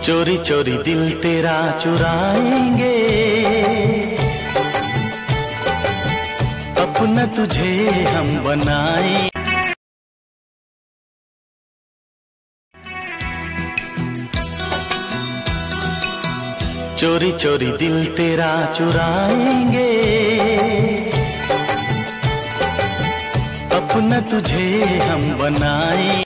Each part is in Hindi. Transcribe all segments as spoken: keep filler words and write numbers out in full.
चोरी चोरी दिल तेरा चुराएंगे, अपना तुझे हम बनाएं। चोरी चोरी दिल तेरा चुराएंगे, अपना तुझे हम बनाएं।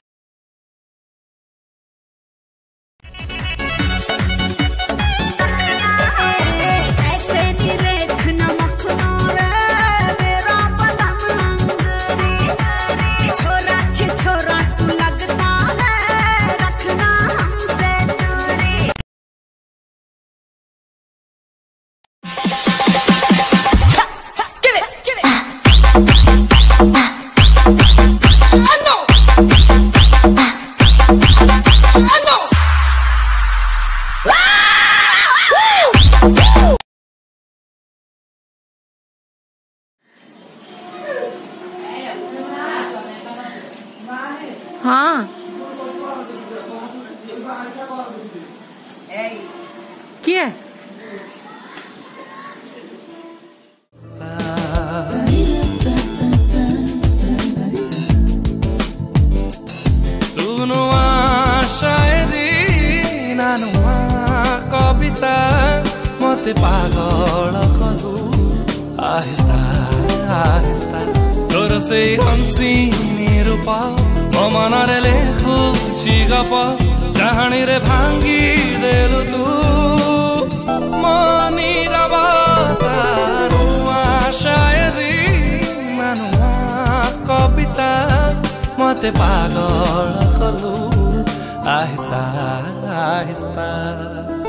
हाँ क्या तुनुआ शायरी नानुआ कविता मते पागल कलु आहिस्ता आहिस्ता तोर से हंसी निरूप मनरे लेखुची गप चाहणी रे भांगी देलु तू मनीरवता नुआ शायरी नुआ कविता मते पागल कलु आहिस्ता आहिस्ता।